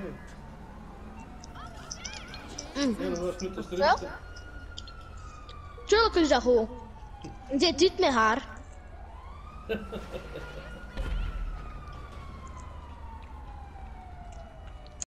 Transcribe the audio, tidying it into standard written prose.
Ja, du hast mit das dritte. Tuurlijk is dat goed. Dit doet me haar.